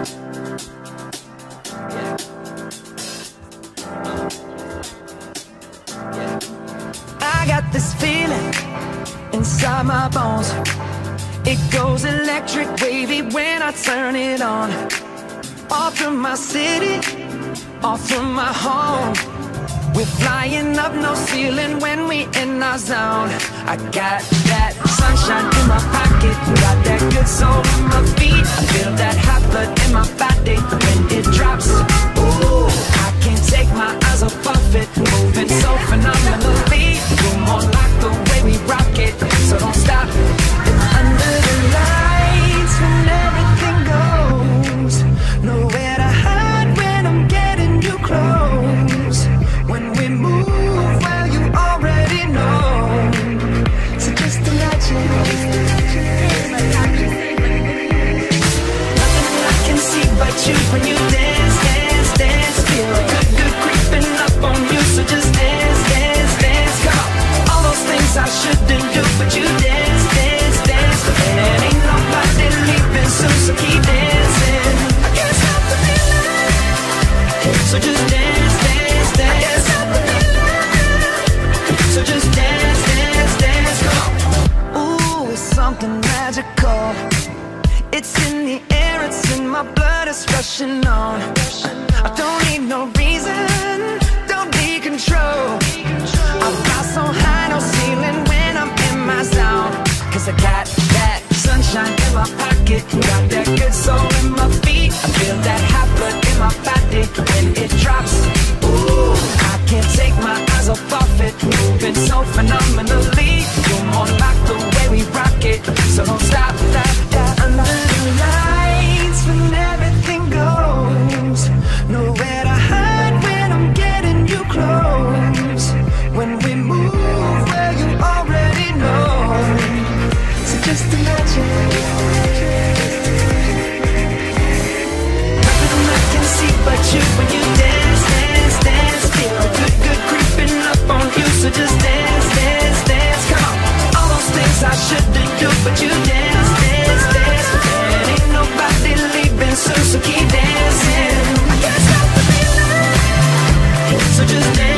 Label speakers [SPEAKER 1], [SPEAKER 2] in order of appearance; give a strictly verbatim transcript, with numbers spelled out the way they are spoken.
[SPEAKER 1] I got this feeling inside my bones. It goes electric wavy when I turn it on. Off from my city, off from my home. We're flying up, no ceiling when we in our zone. I got that sunshine in my pocket, got that good soul in my feet. I feel that hot blood in my body when it drops. Ooh, I can't take my eyes off of it, moving so phenomenally. You're more like the way we rock it, so don't stop. Under the lights when everything goes, nowhere to hide when I'm getting you close. When we move, well, you already know. So just imagine. Nothing I can see but you when you dance, dance, dance. Feel good, good creeping up on you. So just dance, dance, dance. Come on. All those things I shouldn't do, but you dance, dance, dance. And ain't nobody leaving soon, so keep dancing. I can't stop the feeling. So just dance, dance, dance. So just dance, dance, dance, come on. Ooh, it's something magical. It's in the air, it's in my blood, it's rushing on. I don't need no reason, don't need control. I fly so high, no ceiling when I'm in my zone. Cause I got that sunshine in my pocket, got that good soul in my feet. I feel that hot blood in my body when it drops. Ooh, I can't take my eyes off of it, moving so phenomenally. You're more like the way we rock it, so don't stop, stop, stop. Under the lights when everything goes, nowhere to hide when I'm getting you close. When we move, well, you already know. So just imagine. Nothing I can see but you when you dance, dance, dance. Feel good, good creeping up on you. So just dance, dance, dance. Come on. All those things I shouldn't do, but you dance, dance, dance. And ain't nobody leaving soon, so keep dancing. I can't stop the feeling. So just dance.